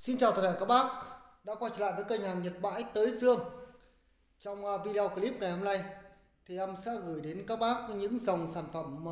Xin chào tất cả các bác đã quay trở lại với kênh hàng Nhật Bãi Tới Dương. Trong video clip ngày hôm nay thì em sẽ gửi đến các bác những dòng sản phẩm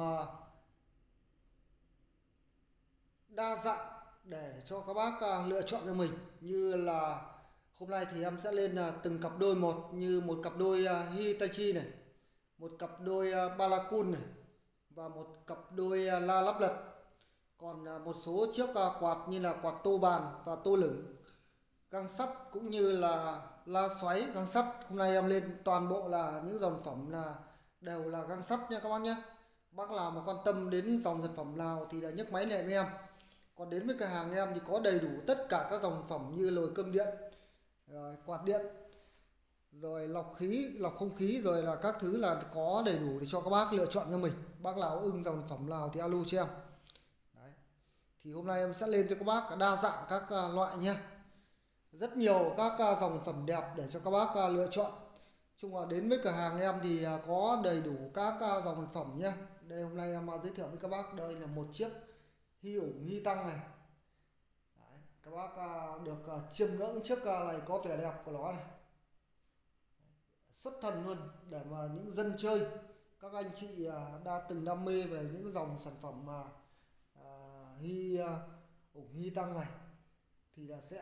đa dạng để cho các bác lựa chọn cho mình. Như là hôm nay thì em sẽ lên từng cặp đôi một, như một cặp đôi Hitachi này, một cặp đôi Balakun này và một cặp đôi La Lắp Lật. Còn một số chiếc quạt như là quạt tô bàn và tô lửng, găng sắt cũng như là la xoáy găng sắt. Hôm nay em lên toàn bộ là những dòng phẩm là đều là găng sắt nha các bác nhé. Bác nào mà quan tâm đến dòng sản phẩm nào thì là nhấc máy lại với em. Còn đến với cửa hàng em thì có đầy đủ tất cả các dòng phẩm như nồi cơm điện, quạt điện, rồi lọc khí, lọc không khí, rồi là các thứ là có đầy đủ để cho các bác lựa chọn cho mình. Bác nào ưng dòng phẩm nào thì alo cho em. Đấy. Thì hôm nay em sẽ lên cho các bác đa dạng các loại nhé. Rất nhiều các dòng phẩm đẹp để cho các bác lựa chọn. Chung là đến với cửa hàng em thì có đầy đủ các dòng sản phẩm nhé. Đây hôm nay em giới thiệu với các bác, đây là một chiếc hy ủng hy tăng này. Đấy, các bác được chiêm ngưỡng chiếc này có vẻ đẹp của nó này, xuất thần luôn để mà những dân chơi, các anh chị đã từng đam mê về những dòng sản phẩm hy ủng hy tăng này thì là sẽ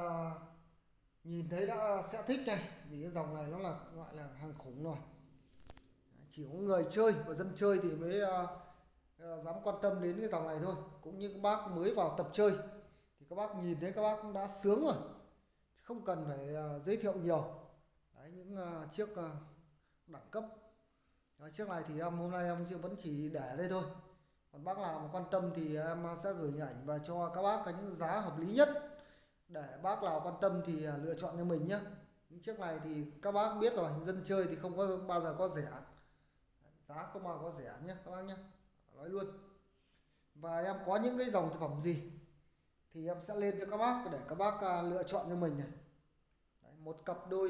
nhìn thấy đã sẽ thích này, vì cái dòng này nó là gọi là hàng khủng rồi. Chỉ có người chơi và dân chơi thì mới dám quan tâm đến cái dòng này thôi. Cũng như các bác mới vào tập chơi thì các bác nhìn thấy các bác cũng đã sướng rồi, không cần phải giới thiệu nhiều. Đấy, những chiếc đẳng cấp. Đấy, chiếc này thì hôm nay em vẫn chỉ để đây thôi. Còn bác nào mà quan tâm thì em sẽ gửi hình ảnh và cho các bác những giá hợp lý nhất để bác nào quan tâm thì lựa chọn cho mình nhé. Những chiếc này thì các bác biết rồi, dân chơi thì không có bao giờ có rẻ, giá không bao giờ có rẻ nhé các bác nhé, nói luôn. Và em có những cái dòng sản phẩm gì thì em sẽ lên cho các bác để các bác lựa chọn cho mình này. Đấy, một cặp đôi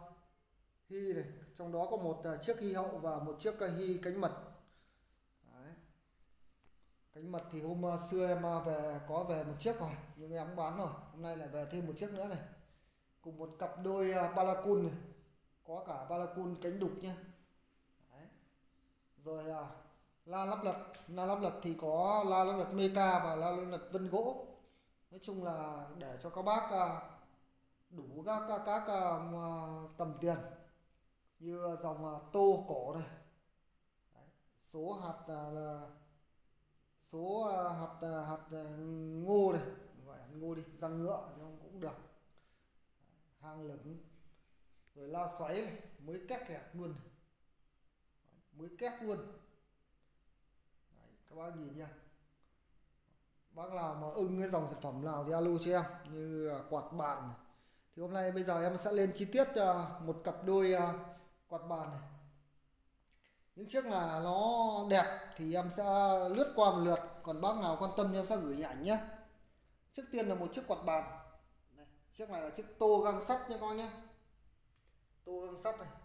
hy này, trong đó có một chiếc hy hậu và một chiếc hy cánh mật. Đấy. Cánh mật thì hôm xưa em có về một chiếc rồi nhưng em bán rồi, hôm nay lại về thêm một chiếc nữa này. Cùng một cặp đôi Balakun này, có cả Balakun cánh đục nhé. Đấy. Rồi la lắp lật, la lắp lật thì có la lắp lật Meca và la lắp lật vân gỗ. Nói chung là để cho các bác đủ các tầm tiền, như dòng tô cổ này. Đấy. Số hạt là số hạt ngô này, gọi hạt ngô đi, răng ngựa thì cũng được. Hàng lửng, rồi la xoáy này, mới két kẹt luôn. Đấy, mới két luôn. Đấy, các bác nhìn nha. Bác nào mà ưng cái dòng sản phẩm nào thì alo cho em, như quạt bàn này. Thì hôm nay bây giờ em sẽ lên chi tiết một cặp đôi quạt bàn này. Những chiếc là nó đẹp thì em sẽ lướt qua một lượt, còn bác nào quan tâm em sẽ gửi ảnh nhé. Trước tiên là một chiếc quạt bàn này. Chiếc này là chiếc tô găng sắt nha con nhé, tô găng sắt này.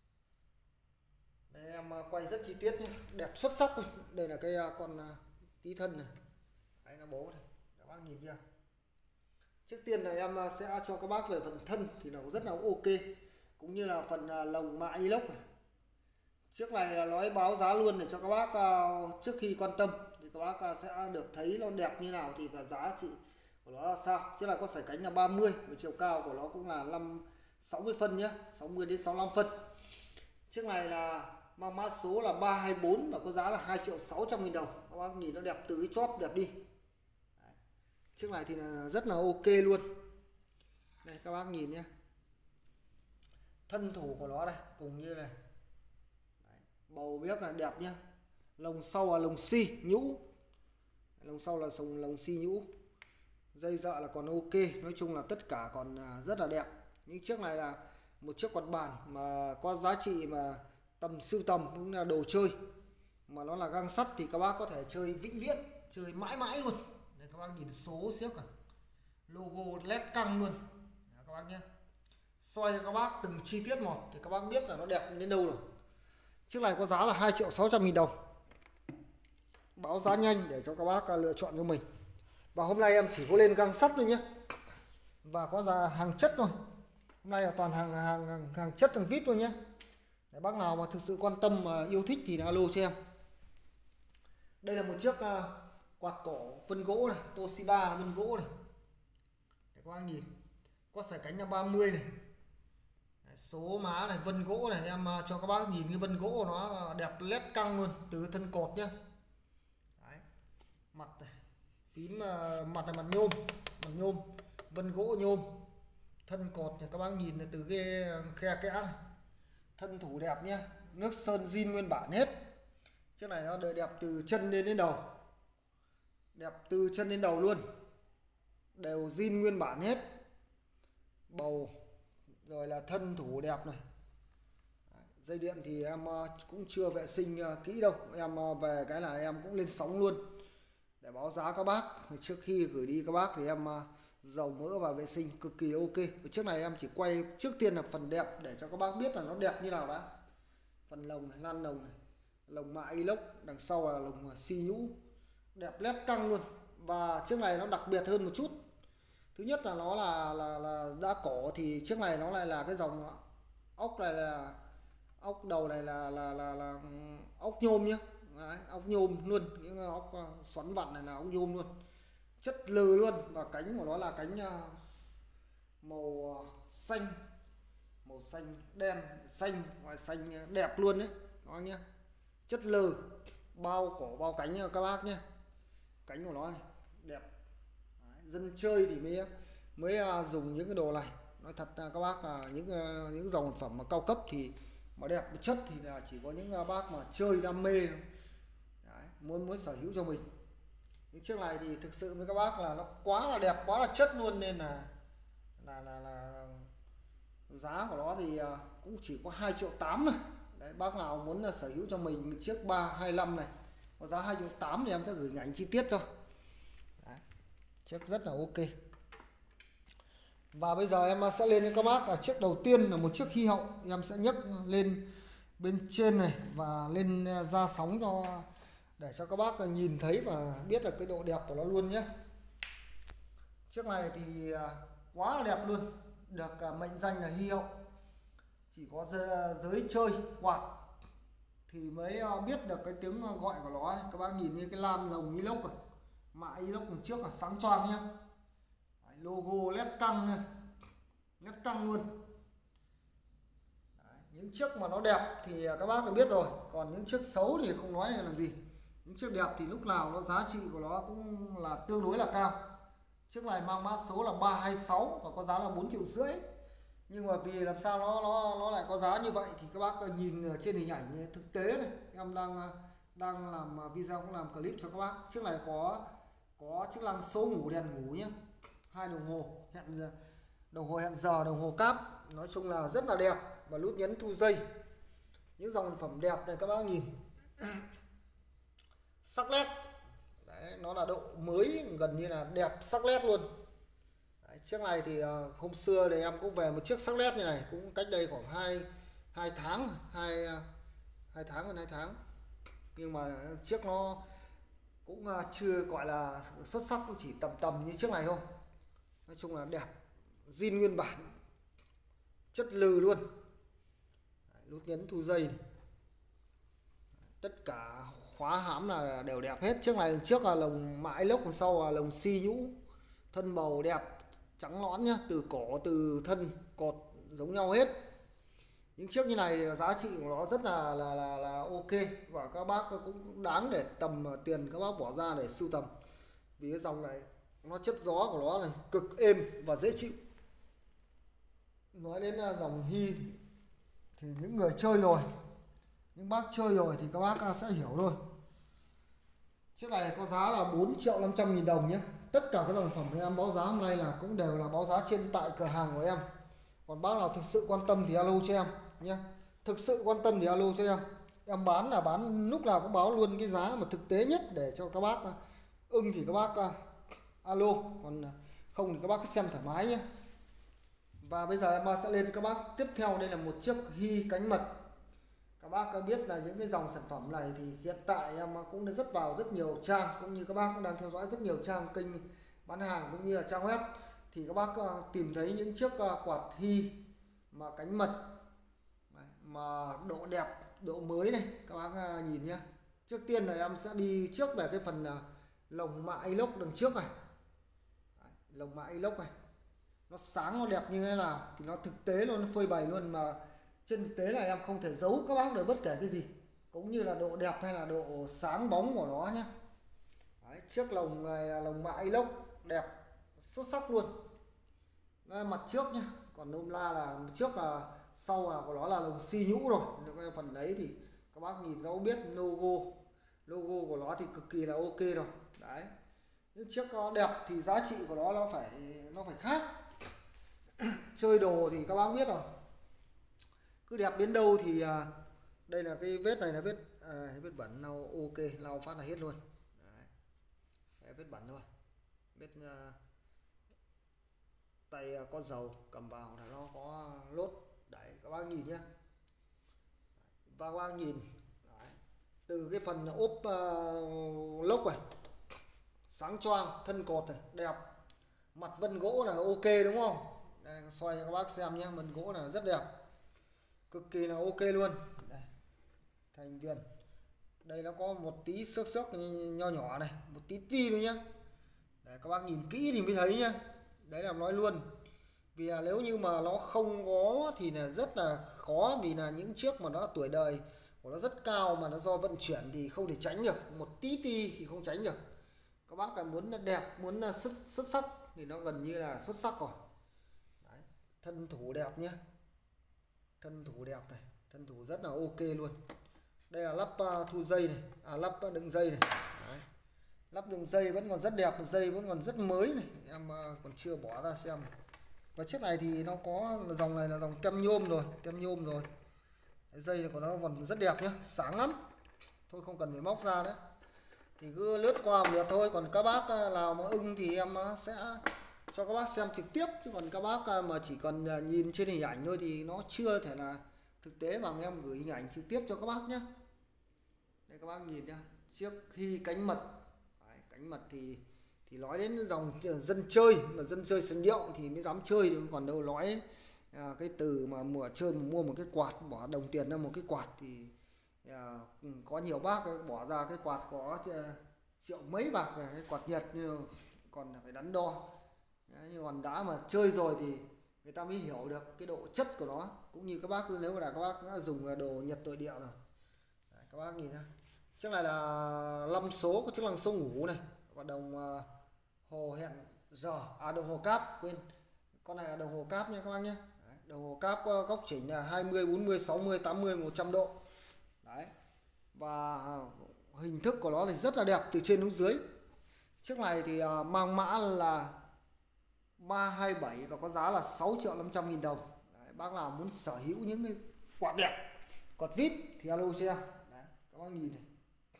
Đây em quay rất chi tiết nhé, đẹp xuất sắc. Đây là cái con tí thân này, đấy là bố này, các bác nhìn chưa. Trước tiên là em sẽ cho các bác về phần thân thì nó rất là ok, cũng như là phần lồng mạ inox này. Chiếc này là nói báo giá luôn để cho các bác trước khi quan tâm thì các bác sẽ được thấy nó đẹp như nào thì và giá trị của nó là sao. Chiếc này có sải cánh là 30 và chiều cao của nó cũng là 60 phân nhé, 60 đến 65 phân. Chiếc này là mang mã số là 324 và có giá là 2.600.000 đồng. Các bác nhìn nó đẹp từ cái chóp đẹp đi. Đấy. Chiếc này thì là rất là ok luôn. Đây các bác nhìn nhé, thân thủ của nó đây, cùng như này. Đấy. Bầu bếp là đẹp nhá. Lồng sau là lồng xi nhũ, lồng sau là lồng xi nhũ. Dây dợ là còn ok, nói chung là tất cả còn rất là đẹp. Những chiếc này là một chiếc quạt bàn mà có giá trị mà tầm sưu tầm, cũng là đồ chơi, mà nó là găng sắt thì các bác có thể chơi vĩnh viễn, chơi mãi mãi luôn. Đây các bác nhìn số xiếc cả, logo led căng luôn. Đấy, các bác nhé, xoay cho các bác từng chi tiết một thì các bác biết là nó đẹp đến đâu rồi. Chiếc này có giá là 2.600.000 đồng. Báo giá nhanh để cho các bác lựa chọn cho mình. Và hôm nay em chỉ có lên găng sắt thôi nhé, và có giá hàng chất thôi. Hôm nay là toàn hàng chất, hàng vip thôi nhé. Để bác nào mà thực sự quan tâm và yêu thích thì alo cho em. Đây là một chiếc quạt cổ vân gỗ này, Toshiba vân gỗ này. Để các bác nhìn, có sải cánh là 30 này. Số má này, vân gỗ này, em cho các bác nhìn cái vân gỗ của nó đẹp lét căng luôn, từ thân cột nhá. Đấy. Mặt này, phím mặt là mặt nhôm, vân gỗ nhôm. Thân cột này các bác nhìn này, từ cái khe kẽ này. Thân thủ đẹp nhá, nước sơn zin nguyên bản hết. Chiếc này nó đời đẹp từ chân đến đầu. Đẹp từ chân đến đầu luôn. Đều zin nguyên bản hết. Bầu rồi là thân thủ đẹp này. Dây điện thì em cũng chưa vệ sinh kỹ đâu. Em về cái là em cũng lên sóng luôn để báo giá các bác. Trước khi gửi đi các bác thì em dầu mỡ và vệ sinh cực kỳ ok. Chiếc này em chỉ quay trước tiên là phần đẹp để cho các bác biết là nó đẹp như nào đã. Phần lồng này, lan lồng này, lồng mạ inox, đằng sau là lồng xi nhũ, đẹp lét căng luôn. Và chiếc này nó đặc biệt hơn một chút. Thứ nhất là nó là đã cổ, thì chiếc này nó lại là cái dòng ốc này, là ốc đầu này là ốc nhôm nhá. Đấy, ốc nhôm luôn, những ốc xoắn vặn này là ốc nhôm luôn, chất lừ luôn. Và cánh của nó là cánh màu xanh đen, xanh và xanh đẹp luôn đấy, đó nhá, chất lừ, bao cổ bao cánh các bác nhé. Cánh của nó này đẹp. Đấy, dân chơi thì mới dùng những cái đồ này. Nói thật là các bác những dòng sản phẩm mà cao cấp thì mà đẹp chất thì là chỉ có những bác mà chơi đam mê. Đấy, muốn sở hữu cho mình. Những chiếc này thì thực sự với các bác là nó quá là đẹp, quá là chất luôn, nên là giá của nó thì cũng chỉ có 2,8 triệu này. Đấy, bác nào muốn là sở hữu cho mình chiếc 325 này có giá 2,8 triệu thì em sẽ gửi ảnh chi tiết cho. Đấy, chiếc rất là ok. Và bây giờ em sẽ lên cho các bác là chiếc đầu tiên là một chiếc hy hậu. Em sẽ nhấc lên bên trên này và lên ra sóng để cho các bác nhìn thấy và biết là cái độ đẹp của nó luôn nhé. Chiếc này thì quá là đẹp luôn, được mệnh danh là hy hậu. Chỉ có giới chơi quạt thì mới biết được cái tiếng gọi của nó. Các bác nhìn như cái lan lồng inox này, mạ inox trước là sáng choang nhá. Logo led căng này, led căng luôn. Đấy, những chiếc mà nó đẹp thì các bác đã biết rồi, còn những chiếc xấu thì không nói làm gì. Những chiếc đẹp thì lúc nào nó giá trị của nó cũng là tương đối là cao. Chiếc này mang mã số là 326 và có giá là 4,5 triệu. Nhưng mà vì làm sao nó lại có giá như vậy thì các bác nhìn ở trên hình ảnh thực tế này, em đang làm video, cũng làm clip cho các bác. Chiếc này có chức năng số ngủ, đèn ngủ nhé, 2 đồng hồ hẹn giờ, đồng hồ cáp. Nói chung là rất là đẹp. Và nút nhấn thu dây. Những dòng sản phẩm đẹp này các bác nhìn. Sắc nét. Đấy, nó là độ mới gần như là đẹp sắc nét luôn. Đấy, chiếc này thì hôm xưa thì em cũng về một chiếc sắc nét như này, cũng cách đây khoảng 2 tháng, 2 tháng. Nhưng mà chiếc nó cũng chưa gọi là xuất sắc, cũng chỉ tầm như chiếc này thôi. Nói chung là đẹp, zin nguyên bản, chất lừ luôn. Đấy, nút nhấn thu dây này. Tất cả khóa hãm là đều đẹp hết. Chiếc này trước là lồng mạ inox, còn sau là lồng xi nhũ, thân bầu đẹp trắng nõn nhá, từ cổ từ thân cột giống nhau hết. Những chiếc như này giá trị của nó rất là ok, và các bác cũng đáng để tầm tiền các bác bỏ ra để sưu tầm. Vì cái dòng này nó chất gió của nó này cực êm và dễ chịu. Nói đến dòng Hy thì những người chơi rồi, những bác chơi rồi thì các bác sẽ hiểu thôi. Chiếc này có giá là 4.500.000 đồng nhé. Tất cả các dòng phẩm của em báo giá hôm nay là cũng đều là báo giá trên tại cửa hàng của em. Còn bác nào thực sự quan tâm thì alo cho em nhé. Thực sự quan tâm thì alo cho em. Em bán là bán lúc nào cũng báo luôn cái giá mà thực tế nhất để cho các bác ưng thì các bác alo, còn không thì các bác cứ xem thoải mái nhé. Và bây giờ em sẽ lên cho các bác tiếp theo. Đây là một chiếc Hy cánh mật. Các bác biết là những cái dòng sản phẩm này thì hiện tại em cũng đã vào rất nhiều trang, cũng như các bác cũng đang theo dõi rất nhiều trang kênh bán hàng cũng như là trang web. thì các bác tìm thấy những chiếc quạt Hy mà cánh mật đấy, mà độ đẹp, độ mới này các bác nhìn nhé. Trước tiên là em sẽ đi trước về cái phần lồng mạ inox đằng trước này. Đấy, lồng mạ inox này nó sáng, nó đẹp như thế nào thì nó thực tế luôn, nó phơi bày luôn, mà trên thực tế là em không thể giấu các bác được bất kể cái gì, cũng như là độ đẹp hay là độ sáng bóng của nó nhé. Đấy, chiếc lồng này là lồng mạ inox đẹp xuất sắc luôn. Đây, mặt trước nhá, còn nôm la là trước là sau là của nó là lồng xi nhũ rồi. Cái phần đấy thì các bác nhìn các bác biết logo của nó thì cực kỳ là ok rồi. Đấy, những chiếc đẹp thì giá trị của nó phải khác. Chơi đồ thì các bác biết rồi, cứ đẹp đến đâu thì đây là cái vết này là vết bẩn, lau ok, lau phát là hết luôn. Đấy, vết bẩn thôi, vết tay có dầu cầm vào là nó có lốt. Đấy các bác nhìn nhé, và các bác nhìn đấy, từ cái phần ốp lốc này sáng choang, thân cột này đẹp, mặt vân gỗ là ok đúng không? Đây, xoay cho các bác xem nhé, vân gỗ là rất đẹp, cực kỳ là ok luôn. Đây, thành viền đây nó có một tí xước nho nhỏ này, một tí thôi nhá. Đấy, các bác nhìn kỹ thì mới thấy nhá. Đấy là nói luôn, vì là nếu như mà nó không có thì là rất là khó, vì là những chiếc mà nó tuổi đời của nó rất cao mà nó do vận chuyển thì không thể tránh được, một tí thì không tránh được. Các bác là muốn đẹp, muốn xuất sắc thì nó gần như là xuất sắc rồi. Đấy, thân thủ đẹp nhé, thân thủ đẹp này, thân thủ rất là ok luôn. Đây là lắp thu dây này, lắp đựng dây này. Đấy, lắp đường dây vẫn còn rất đẹp, dây vẫn còn rất mới này, em còn chưa bỏ ra xem. Và chiếc này thì nó có dòng này là dòng tem nhôm rồi, dây của nó còn rất đẹp nhá, sáng lắm. Thôi không cần phải móc ra nữa, thì cứ lướt qua một lượt thôi. Còn các bác nào mà ưng thì em sẽ cho các bác xem trực tiếp, chứ còn các bác mà chỉ còn nhìn trên hình ảnh thôi thì nó chưa thể là thực tế bằng em gửi hình ảnh trực tiếp cho các bác nhé. Đây các bác nhìn nhá, chiếc Hy cánh mật. Đấy, cánh mật thì nói đến dòng dân chơi, mà dân chơi sành điệu thì mới dám chơi, còn đâu nói cái từ mà mua một cái quạt, bỏ đồng tiền ra một cái quạt thì có nhiều bác bỏ ra cái quạt có triệu mấy bạc về cái quạt Nhật, nhưng còn phải đắn đo. Đấy, nhưng còn đã mà chơi rồi thì người ta mới hiểu được cái độ chất của nó, cũng như các bác nếu mà các bác đã dùng đồ Nhật nội địa rồi. Đấy, các bác nhìn nhá, chiếc này là 5 số, có chức năng số ngủ này, và đồng hồ hẹn giờ, đồng hồ cáp, quên, con này là đồng hồ cáp nha các bác nhé. Đấy, đồng hồ cáp góc chỉnh là 20, 40, 60, 80, 100 độ. Đấy, và hình thức của nó thì rất là đẹp từ trên xuống dưới. Chiếc này thì mang mã là 327 và có giá là 6.500.000 đồng. Đấy, bác nào muốn sở hữu những cái quạt đẹp, quạt vip thì alo cho em. Đấy, các bác nhìn này,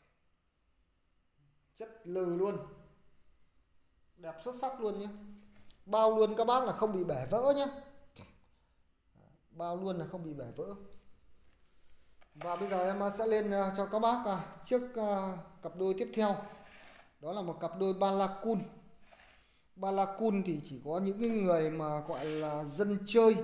chất lừ luôn, đẹp xuất sắc luôn nhé. Bao luôn các bác là không bị bể vỡ nhé, bao luôn là không bị bể vỡ. Và bây giờ em sẽ lên cho các bác chiếc cặp đôi tiếp theo. Đó là một cặp đôi Balakun. Balakun thì chỉ có những cái người mà gọi là dân chơi.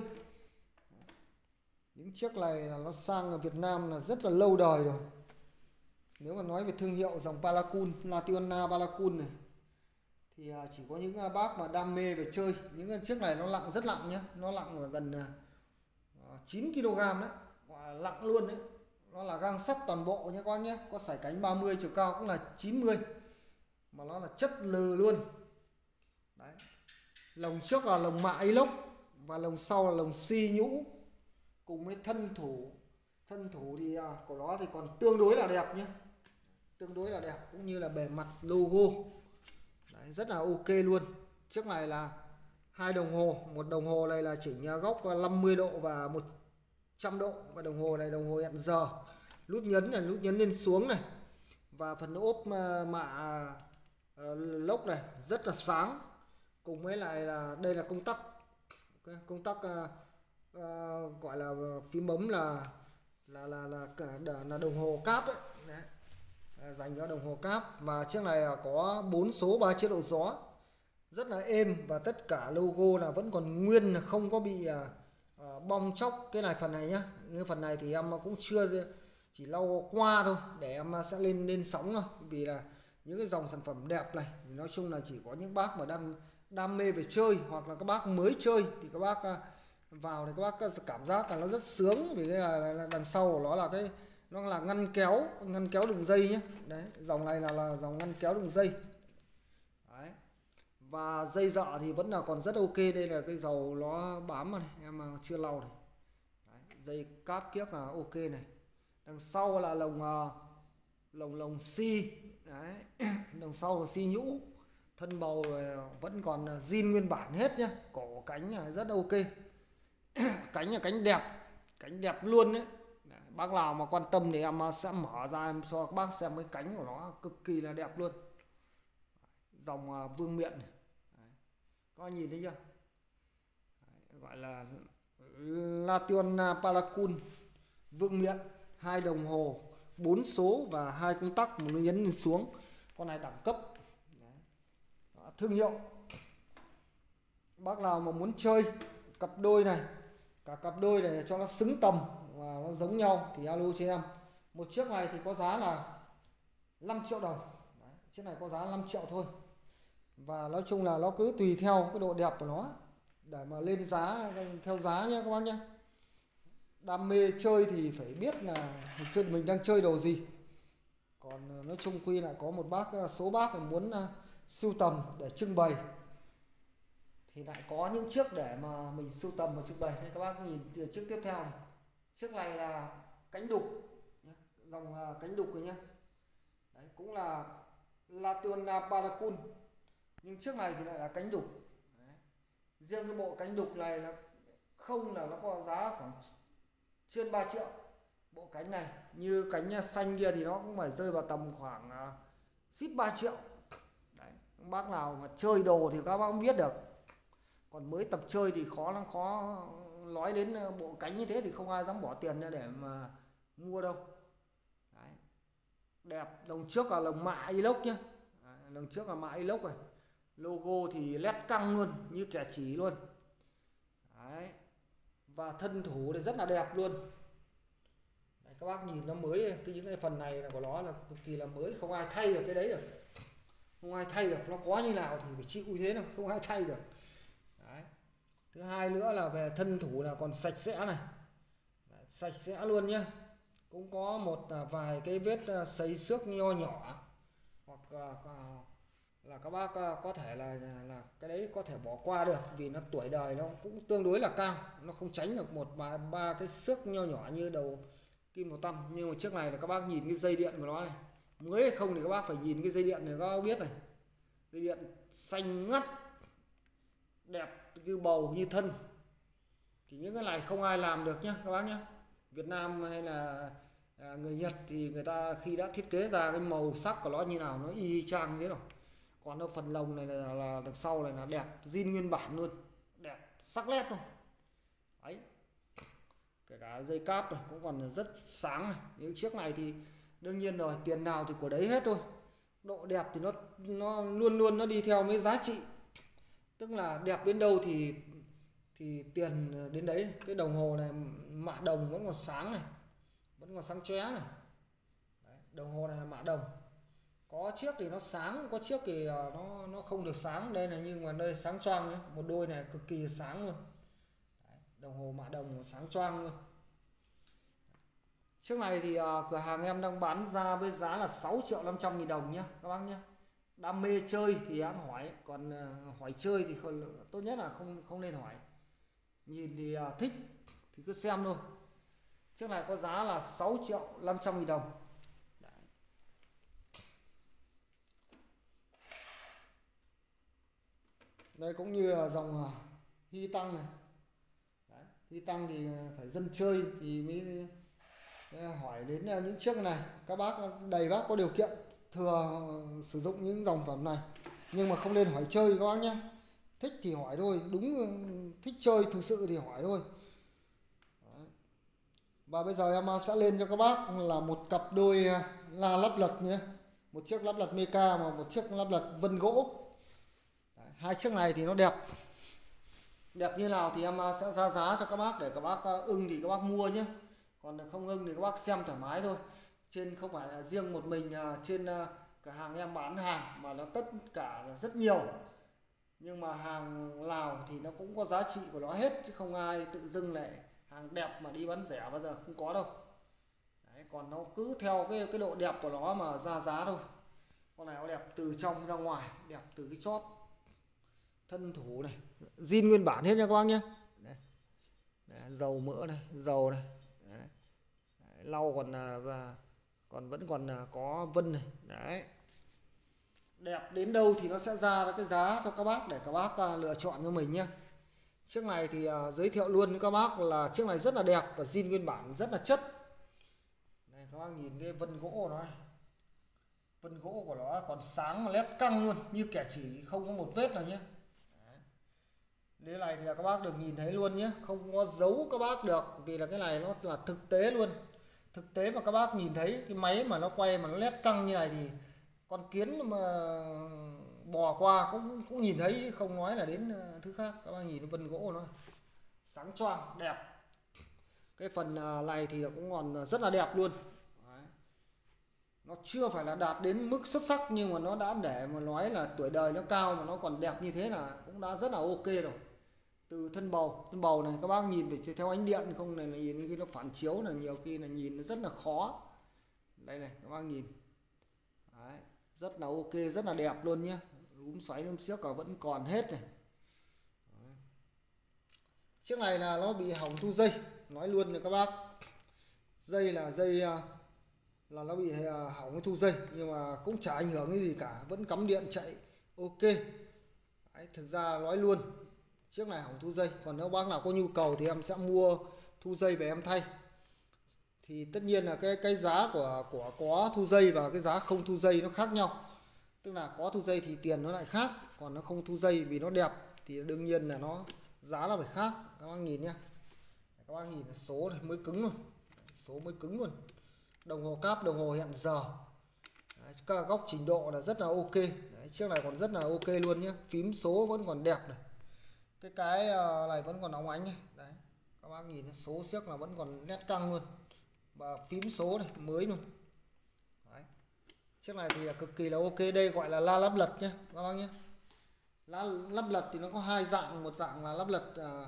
Những chiếc này là nó sang ở Việt Nam là rất là lâu đời rồi. Nếu mà nói về thương hiệu dòng Balakun, Latiana Balakun này, thì chỉ có những bác mà đam mê về chơi. Những chiếc này nó nặng, rất nặng nhé, nó nặng gần 9 kg đấy, nặng luôn đấy. Nó là gang sắt toàn bộ nhé các bác nhé, có sải cánh 30, chiều cao cũng là 90, mà nó là chất lừ luôn. Đấy, lồng trước là lồng mạ inox và lồng sau là lồng xi nhũ, cùng với thân thủ thì của nó thì còn tương đối là đẹp nhé, tương đối là đẹp, cũng như là bề mặt logo. Đấy, rất là ok luôn. Chiếc này là 2 đồng hồ, một đồng hồ này là chỉnh góc 50 độ và 100 độ, và đồng hồ này đồng hồ hẹn giờ, nút nhấn này, nút nhấn lên xuống này, và phần ốp mạ lốc này rất là sáng, cùng với lại là đây là công tắc gọi là phím bấm là đồng hồ cáp đấy. Đấy, dành cho đồng hồ cáp. Và chiếc này có 4 số 3 chế độ gió, rất là êm, và tất cả logo là vẫn còn nguyên, là không có bị bong chóc. Cái này phần này nhá, cái phần này thì em cũng chưa, chỉ lau qua thôi, để em sẽ lên sóng thôi. Vì là những cái dòng sản phẩm đẹp này thì nói chung là chỉ có những bác mà đang đam mê về chơi, hoặc là các bác mới chơi thì các bác vào thì các bác cảm giác là nó rất sướng. Vì cái là đằng sau của nó là cái, nó là ngăn kéo đường dây nhé. Đấy, dòng này là dòng ngăn kéo đường dây. Đấy. Và dây dợ thì vẫn là còn rất ok. Đây là cái dầu nó bám này, em mà chưa lau này. Đấy, dây cáp kiếc là ok này. Đằng sau là lồng xi. Đấy. Đằng sau là xi nhũ. Thân bầu vẫn còn zin nguyên bản hết nhá. Cổ cánh là rất ok. Cánh là cánh đẹp luôn đấy. Bác nào mà quan tâm thì em sẽ mở ra em cho các bác xem cái cánh của nó cực kỳ là đẹp luôn. Dòng vương miện này. Đấy. Có nhìn thấy chưa? Đấy, gọi là Lation Palakun vương miện, 2 đồng hồ 4 số và 2 công tắc, một nó nhấn lên xuống. Con này đẳng cấp. Đấy. Đó, thương hiệu. Bác nào mà muốn chơi cặp đôi này, cả cặp đôi này cho nó xứng tầm và nó giống nhau thì alo cho em. Một chiếc này thì có giá là 5 triệu đồng. Đấy, chiếc này có giá 5 triệu thôi. Và nói chung là nó cứ tùy theo cái độ đẹp của nó để mà lên giá theo giá nhé các bác nhé. Đam mê chơi thì phải biết là mình đang chơi đồ gì. Còn nói chung quy lại có một số bác muốn sưu tầm để trưng bày thì lại có những chiếc để mà mình sưu tầm và trưng bày. Đây các bác nhìn từ chiếc tiếp theo này. Chiếc này là cánh đục, dòng cánh đục rồi nhá. Đấy, cũng là Lation Palakun, nhưng chiếc này thì lại là cánh đục. Đấy. Riêng cái bộ cánh đục này là không, là nó có giá khoảng trên 3 triệu. Bộ cánh này như cánh xanh kia thì nó cũng phải rơi vào tầm khoảng ship 3 triệu. Đấy. Bác nào mà chơi đồ thì các bác cũng biết được. Còn mới tập chơi thì khó nói đến bộ cánh như thế thì không ai dám bỏ tiền ra để mà mua đâu. Đấy. Đẹp. Lồng trước là lồng mạ inox nhá. Lồng trước là mạ inox này. Logo thì led căng luôn, như kẻ chỉ luôn. Đấy. Và thân thủ thì rất là đẹp luôn. Đấy, các bác nhìn nó mới, những cái phần này là của nó là cực kỳ là mới, không ai thay được cái đấy được. Không ai thay được, nó có như nào thì phải chịu như thế nào, không ai thay được. Đấy. Thứ hai nữa là về thân thủ là còn sạch sẽ này. Đấy, sạch sẽ luôn nhá. Cũng có một vài cái vết sấy xước nho nhỏ, hoặc là các bác có thể là cái đấy có thể bỏ qua được, vì nó tuổi đời nó cũng tương đối là cao, nó không tránh được một ba cái xước nho nhỏ như đầu kim màu tăm. Nhưng mà chiếc này là các bác nhìn cái dây điện của nó này, mới hay không thì các bác phải nhìn cái dây điện này, các bác biết này, dây điện xanh ngắt, đẹp như bầu như thân. Thì những cái này không ai làm được nhá các bác nhá. Việt Nam hay là người Nhật thì người ta khi đã thiết kế ra cái màu sắc của nó như nào nó y chang thế rồi. Còn ở phần lồng này là đằng sau này là đẹp zin nguyên bản luôn, đẹp sắc nét luôn. Đấy. Kể cả dây cáp này cũng còn rất sáng này. Những chiếc này thì đương nhiên rồi, tiền nào thì của đấy hết thôi. Độ đẹp thì nó luôn nó đi theo mấy giá trị. Tức là đẹp đến đâu thì tiền đến đấy. Cái đồng hồ này mạ đồng vẫn còn sáng này, vẫn còn sáng chóe này. Đấy, đồng hồ này là mạ đồng. Có chiếc thì nó sáng, có chiếc thì nó không được sáng. Đây là nhưng mà đây sáng choang nhé. Một đôi này cực kỳ sáng luôn. Đấy, đồng hồ mạ đồng sáng choang luôn. Chiếc này thì cửa hàng em đang bán ra với giá là 6.500.000 đồng nhé các bác nhé. Đam mê chơi thì em hỏi, còn hỏi chơi thì tốt nhất là không nên hỏi. Nhìn thì thích thì cứ xem thôi. Chiếc này có giá là 6.500.000 đồng. Đấy. Đây cũng như là dòng Hy Tăng này. Đấy. Hy Tăng thì phải dân chơi thì mới hỏi đến những chiếc này. Các bác đầy bác có điều kiện thừa sử dụng những dòng phẩm này, nhưng mà không nên hỏi chơi các bác nhé. Thích thì hỏi thôi, đúng thích chơi thực sự thì hỏi thôi. Đấy. Và bây giờ em sẽ lên cho các bác là một cặp đôi la lắp lật nhé. Một chiếc lắp lật Meca và một chiếc lắp lật vân gỗ. Đấy. Hai chiếc này thì nó đẹp. Đẹp như nào thì em sẽ ra giá cho các bác, để các bác ưng thì các bác mua nhé. Còn không ưng thì các bác xem thoải mái thôi. Trên không phải là riêng một mình trên cửa hàng em bán hàng, mà nó tất cả là rất nhiều. Nhưng mà hàng Lào thì nó cũng có giá trị của nó hết, chứ không ai tự dưng lại hàng đẹp mà đi bán rẻ bao giờ không có đâu. Đấy, còn nó cứ theo cái độ đẹp của nó mà ra giá thôi. Con này nó đẹp từ trong ra ngoài, đẹp từ cái chót, thân thủ này, zin nguyên bản hết nha các bác nhé. Dầu mỡ này, dầu này. Đấy. Đấy, lau còn và vẫn còn có vân này. Đấy. Đẹp đến đâu thì nó sẽ ra cái giá cho các bác để các bác lựa chọn cho mình nhé. Chiếc này thì giới thiệu luôn với các bác là chiếc này rất là đẹp và zin nguyên bản, rất là chất. Đây các bác nhìn cái vân gỗ của nó này. Vân gỗ của nó còn sáng mà led căng luôn, như kẻ chỉ, không có một vết nào nhé. Cái này thì là các bác được nhìn thấy luôn nhé, không có giấu các bác được, vì là cái này nó là thực tế luôn. Thực tế mà các bác nhìn thấy cái máy mà nó quay mà nó led căng như này thì con kiến mà bò qua cũng nhìn thấy, không nói là đến thứ khác. Các bác nhìn cái vân gỗ của nó sáng choang đẹp. Cái phần này thì cũng còn rất là đẹp luôn. Đấy. Nó chưa phải là đạt đến mức xuất sắc, nhưng mà nó đã, để mà nói là tuổi đời nó cao mà nó còn đẹp như thế là cũng đã rất là ok rồi. Từ thân bầu này các bác nhìn phải theo ánh điện, không này là nhìn khi nó phản chiếu là nhiều khi là nhìn nó rất là khó. Đây này các bác nhìn. Đấy, rất là ok, rất là đẹp luôn nhé. Núm xoáy núm xiếc cả vẫn còn hết này. Đấy. Chiếc này là nó bị hỏng thu dây, nói luôn là các bác. Dây là dây là nó bị hỏng cái thu dây, nhưng mà cũng chả ảnh hưởng cái gì cả, vẫn cắm điện chạy ok. Đấy, thực ra nói luôn chiếc này hỏng thu dây, còn nếu bác nào có nhu cầu thì em sẽ mua thu dây về em thay. Thì tất nhiên là cái giá của có thu dây và cái giá không thu dây nó khác nhau. Tức là có thu dây thì tiền nó lại khác, còn nó không thu dây vì nó đẹp thì đương nhiên là nó giá là phải khác. Các bác nhìn nhá, các bác nhìn số này mới cứng luôn, số mới cứng luôn. Đồng hồ cáp, đồng hồ hẹn giờ. Đấy, các góc trình độ là rất là ok. Đấy, chiếc này còn rất là ok luôn nhé. Phím số vẫn còn đẹp này. Cái này vẫn còn óng ánh này. Đấy, các bác nhìn số xiếc là vẫn còn nét căng luôn. Và phím số này mới luôn. Đấy. Chiếc này thì cực kỳ là ok. Đây gọi là la lắp lật nhé các bác nhé. Lắp lật thì nó có hai dạng, một dạng là lắp lật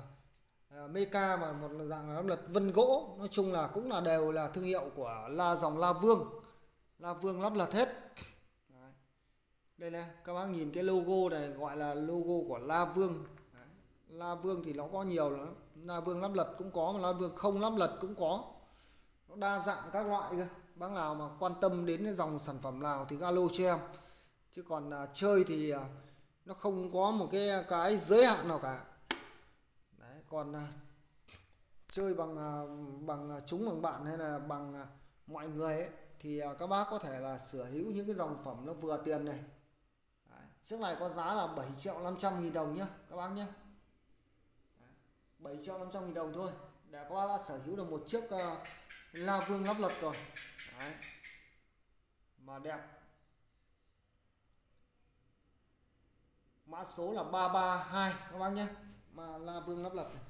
Meca và một dạng là lắp lật vân gỗ. Nói chung là cũng là đều là thương hiệu của dòng La Vương. La Vương lắp lật hết. Đấy. Đây này các bác nhìn cái logo này gọi là logo của La Vương. Đấy. La Vương thì nó có nhiều lắm. La Vương lắp lật cũng có, mà La Vương không lắp lật cũng có. Nó đa dạng các loại cơ. Bác nào mà quan tâm đến cái dòng sản phẩm nào thì alo cho em. Chứ còn chơi thì nó không có một cái giới hạn nào cả. Đấy, còn chơi bằng chúng, bằng bạn hay là bằng mọi người ấy, thì các bác có thể là sở hữu những cái dòng phẩm nó vừa tiền này. Đấy, chiếc này có giá là 7.500.000 đồng nhá các bác nhé. 7.500.000 đồng thôi để các bác đã sở hữu được một chiếc La Vương lắp lật rồi. Đấy. Mà đẹp. Mã số là 332 các bác nhé. Mà La Vương lắp lật này.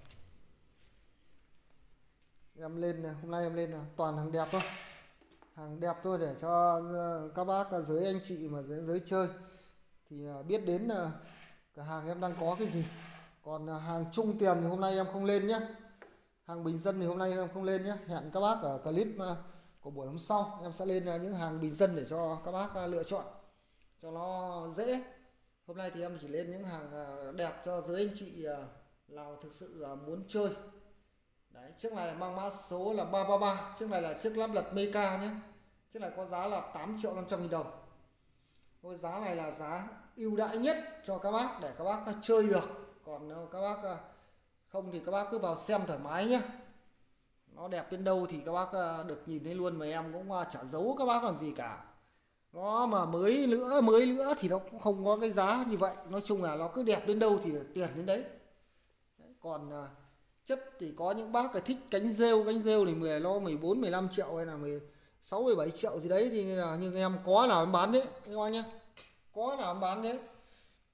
Em lên hôm nay em lên toàn hàng đẹp thôi. Hàng đẹp thôi để cho các bác giới anh chị mà giới chơi thì biết đến cửa hàng em đang có cái gì. Còn hàng chung tiền thì hôm nay em không lên nhé. Hàng bình dân thì hôm nay em không lên nhé. Hẹn các bác ở clip của buổi hôm sau em sẽ lên những hàng bình dân để cho các bác lựa chọn cho nó dễ. Hôm nay thì em chỉ lên những hàng đẹp cho giới anh chị nào thực sự muốn chơi. Đấy, chiếc này mang mã số là 333. Chiếc này là chiếc lắp lật Meca nhé. Chiếc này có giá là 8.500.000 đồng. Với giá này là giá ưu đãi nhất cho các bác để các bác chơi được. Còn các bác không thì các bác cứ vào xem thoải mái nhé. Nó đẹp đến đâu thì các bác được nhìn thấy luôn, mà em cũng chả giấu các bác làm gì cả. Nó mà mới nữa thì nó cũng không có cái giá như vậy. Nói chung là nó cứ đẹp đến đâu thì tiền đến đấy. Còn chất thì có những bác thích cánh rêu này nó 14 15 triệu hay là 16 17 triệu gì đấy thì là nhưng em có nào em bán đấy các bác nhé. Có nào em bán thế.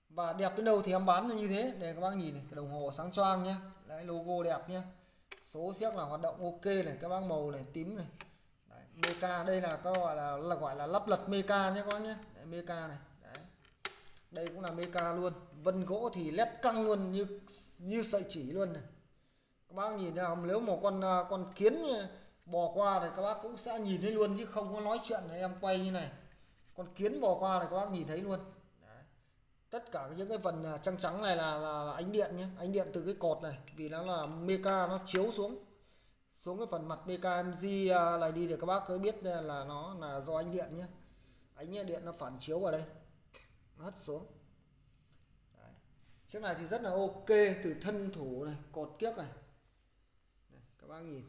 Và đẹp đến đâu thì em bán là như thế. Để các bác nhìn này, cái đồng hồ sáng choang nhé. Đấy, logo đẹp nhé. Số siếc là hoạt động ok này, các bác màu này tím này. Đấy, Meca đây là có gọi là lắp lật Meca nhé các bác nhé. Đấy, Meca này. Đấy. Đây cũng là Meca luôn. Vân gỗ thì led căng luôn như sợi chỉ luôn này. Các bác nhìn thấy không? Nếu một con kiến bò qua thì các bác cũng sẽ nhìn thấy luôn chứ không có nói chuyện này, em quay như này. Con kiến bò qua này các bác nhìn thấy luôn. Đấy. Tất cả những cái phần trắng trắng này là ánh điện nhé, ánh điện từ cái cột này, vì nó là Meca nó chiếu xuống cái phần mặt BKMG này đi thì các bác cứ biết là nó là do ánh điện nhé. Ánh điện nó phản chiếu vào đây, nó hất xuống. Đấy. Chiếc này thì rất là ok, từ thân thủ này, cột kiếc này. Đây, các bác nhìn.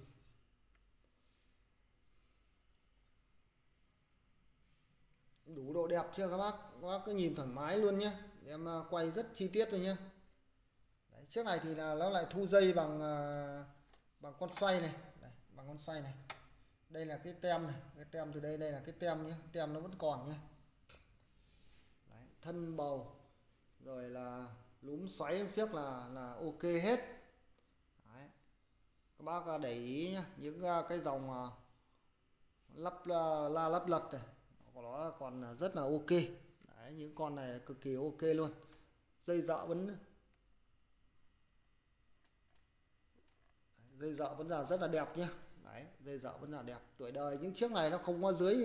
Đủ độ đẹp chưa các bác? Các bác cứ nhìn thoải mái luôn nhé. Em quay rất chi tiết thôi nhé. Đấy, chiếc này thì là nó lại thu dây bằng con xoay này. Đây, bằng con xoay này. Đây là cái tem này, cái tem từ đây là cái tem nhé, tem nó vẫn còn nhé. Đấy, thân bầu rồi là núm xoáy siếc là ok hết. Đấy. Các bác để ý nhé, những cái dòng lắp lật này của nó còn rất là ok. Đấy, những con này cực kỳ ok luôn. Dây dợ vẫn là rất là đẹp nhé. Đấy, dây dợ vẫn là đẹp. Tuổi đời những chiếc này nó không có dưới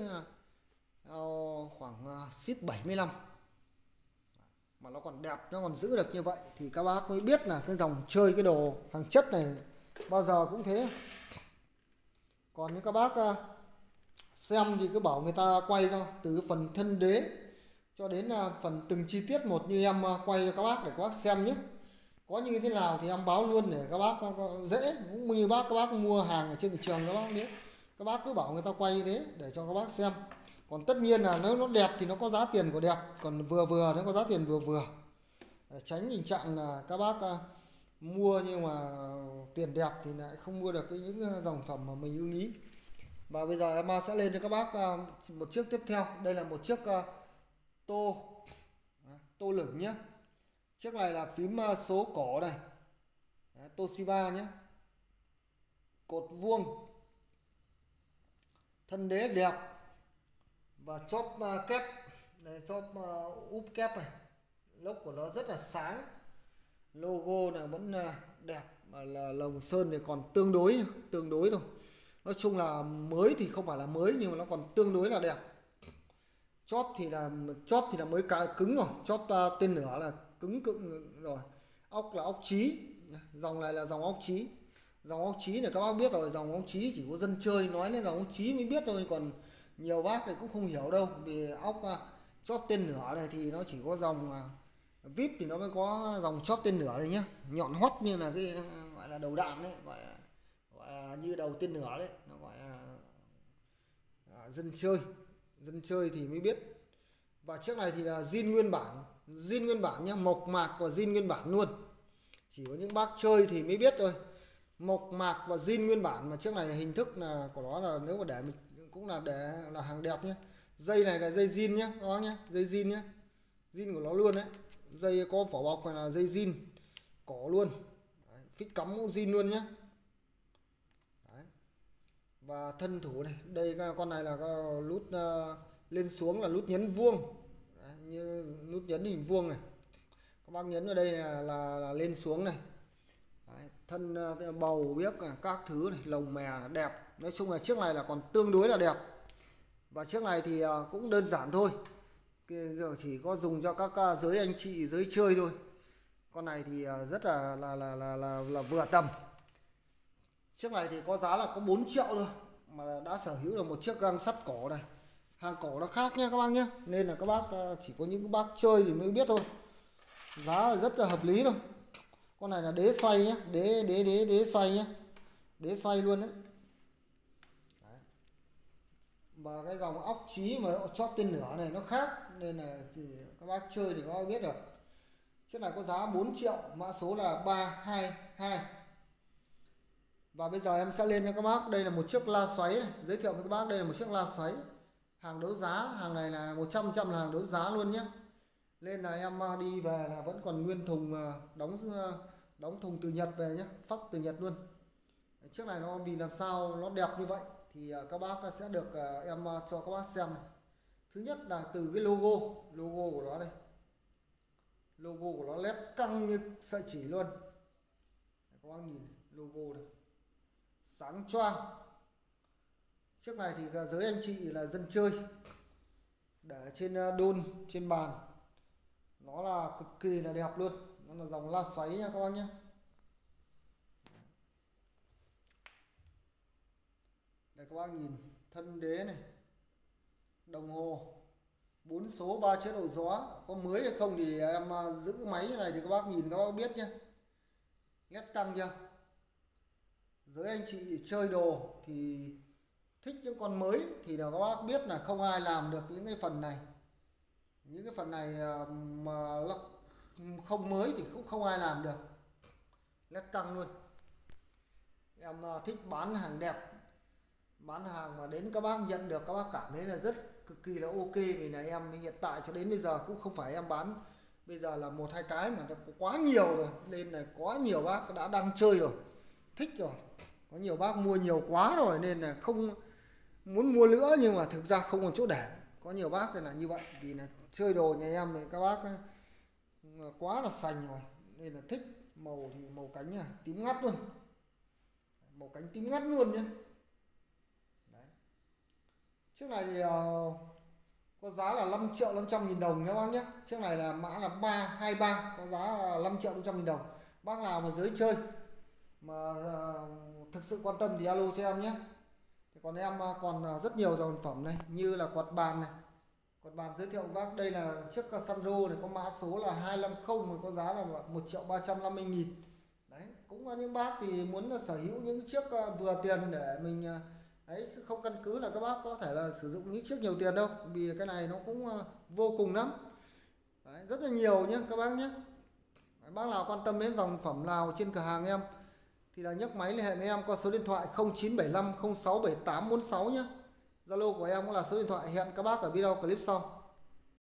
khoảng xít 75 mà nó còn đẹp, nó còn giữ được như vậy thì các bác mới biết là cái dòng chơi cái đồ hàng chất này bao giờ cũng thế. Còn những các bác xem thì cứ bảo người ta quay ra từ phần thân đế cho đến phần từng chi tiết một như em quay cho các bác để các bác xem nhé. Có như thế nào thì em báo luôn để các bác dễ, cũng như các bác mua hàng ở trên thị trường các bác nhé. Các bác cứ bảo người ta quay như thế để cho các bác xem. Còn tất nhiên là nếu nó đẹp thì nó có giá tiền của đẹp, còn vừa vừa nó có giá tiền vừa vừa. Để tránh tình trạng là các bác mua nhưng mà tiền đẹp thì lại không mua được những dòng phẩm mà mình ưng ý. Và bây giờ em sẽ lên cho các bác một chiếc tiếp theo. Đây là một chiếc tô lửng nhé. Chiếc này là phím số cổ này. Đấy, Toshiba nhé. Cột vuông, thân đế đẹp và chóp kép. Đây, chóp úp kép này. Lốc của nó rất là sáng. Logo là vẫn đẹp, mà là lồng sơn thì còn tương đối thôi. Nói chung là mới thì không phải là mới nhưng mà nó còn tương đối là đẹp. Chóp thì là mới cứng rồi, chóp tên lửa là cứng rồi. Ốc là ốc chí, dòng này là dòng ốc chí. Dòng ốc chí này các bác biết rồi, dòng ốc chí chỉ có dân chơi nói đến dòng ốc chí mới biết thôi, còn nhiều bác thì cũng không hiểu đâu. Vì ốc chóp tên lửa này thì nó chỉ có dòng VIP thì nó mới có dòng chóp tên lửa này nhé, nhọn hoắt như là cái gọi là đầu đạn đấy, gọi là như đầu tên lửa đấy, nó gọi là dân chơi thì mới biết. Và chiếc này thì là zin nguyên bản nhé, mộc mạc và zin nguyên bản luôn. Chỉ có những bác chơi thì mới biết thôi, mộc mạc và zin nguyên bản. Mà chiếc này hình thức là của nó là nếu mà để cũng là để là hàng đẹp nhé. Dây này là dây zin nhé các bác nhé, dây zin nhé, zin của nó luôn đấy. Dây có vỏ bọc này là dây zin cổ luôn. Đấy, phích cắm cũng zin luôn nhé. Đấy. Và thân thủ này, đây con này là nút lên xuống là nút nhấn vuông. Đấy, như nút nhấn hình vuông này, các bác nhấn vào đây là lên xuống này. Đấy, thân bầu biếc các thứ này, lồng mè đẹp. Nói chung là chiếc này là còn tương đối là đẹp. Và chiếc này thì cũng đơn giản thôi, giờ chỉ có dùng cho các giới anh chị giới chơi thôi. Con này thì rất là vừa tầm. Chiếc này thì có giá là có 4 triệu thôi mà đã sở hữu được một chiếc găng sắt cổ này. Hàng cổ nó khác nhé các bác nhé, nên là các bác chỉ có những bác chơi thì mới biết thôi. Giá rất là hợp lý thôi. Con này là đế xoay nhé, đế xoay nhé, đế xoay luôn đấy. Và cái dòng ốc chí mà chóp tên lửa này nó khác, nên là các bác chơi thì các bác biết được. Chiếc này có giá 4 triệu, mã số là 322. Và bây giờ em sẽ lên cho các bác, đây là một chiếc la xoáy này. Giới thiệu với các bác đây là một chiếc la xoáy hàng đấu giá. Hàng này là 100% là hàng đấu giá luôn nhé. Lên là em đi về là vẫn còn nguyên thùng, đóng thùng từ Nhật về nhé, phắc từ Nhật luôn. Chiếc này nó vì làm sao nó đẹp như vậy thì các bác sẽ được em cho các bác xem này. Thứ nhất là từ cái logo của nó đây, logo của nó led căng như sợi chỉ luôn. Các bác nhìn logo đây, sáng choang. Chiếc này thì giới anh chị là dân chơi để trên đôn, trên bàn, nó là cực kỳ là đẹp luôn. Nó là dòng la xoáy nha các bác nhé. Đây các bác nhìn thân đế này, đồng hồ 4 số 3 chế độ gió, có mới hay không thì em giữ máy như này thì các bác nhìn các bác biết nhé. Nét căng chưa? Giới anh chị chơi đồ thì thích những con mới thì là các bác biết là không ai làm được những cái phần này. Những cái phần này mà nó không mới thì cũng không ai làm được. Nét căng luôn. Em thích bán hàng đẹp, bán hàng mà đến các bác nhận được các bác cảm thấy là rất cực kỳ là ok. Vì là em hiện tại cho đến bây giờ cũng không phải em bán bây giờ là 1-2 cái mà nó có quá nhiều rồi, nên là có nhiều bác đã đang chơi rồi, thích rồi, có nhiều bác mua nhiều quá rồi nên là không muốn mua nữa, nhưng mà thực ra không còn chỗ để. Có nhiều bác là như vậy, vì là chơi đồ nhà em thì các bác quá là sành rồi nên là thích. Màu thì màu cánh tím ngắt luôn, màu cánh tím ngắt luôn nhé. Chiếc này thì có giá là 5.500.000 đồng các bác nhé. Chiếc này là mã là 323, có giá là 5.500.000 đồng. Bác nào mà giới chơi mà thực sự quan tâm thì alo cho em nhé. Còn em còn rất nhiều dòng sản phẩm này, như là quạt bàn này. Quạt bàn giới thiệu với bác, đây là chiếc Sandro này, có mã số là 250 mà có giá là 1.350.000. Đấy, cũng có những bác thì muốn sở hữu những chiếc vừa tiền để mình đấy, không căn cứ là các bác có thể là sử dụng những chiếc nhiều tiền đâu, vì cái này nó cũng vô cùng lắm. Đấy, rất là nhiều nhé các bác nhé. Đấy, bác nào quan tâm đến dòng phẩm nào trên cửa hàng em thì là nhấc máy liên hệ với em qua số điện thoại 0975 067846 nhé. Zalo của em cũng là số điện thoại. Hẹn các bác ở video clip sau.